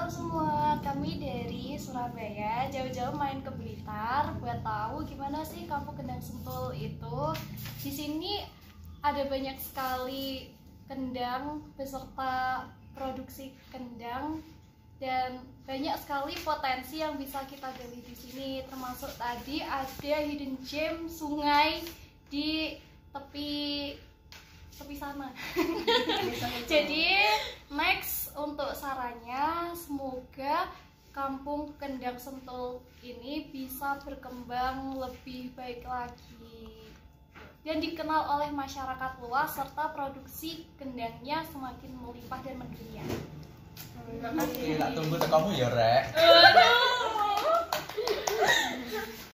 semua, kami dari Surabaya jauh-jauh main ke Blitar buat tahu gimana sih Kampung Kendang Sentul itu. Di sini ada banyak sekali kendang beserta produksi kendang dan banyak sekali potensi yang bisa kita gali di sini. Termasuk tadi ada hidden gem sungai di tepi sana. Jadi next untuk sarannya, semoga Kampung Kendang Sentul ini bisa berkembang lebih baik lagi dan dikenal oleh masyarakat luas serta produksi kendangnya semakin melimpah dan mendunia. Oke, tak tunggu kamu ya, Rek. Aduh.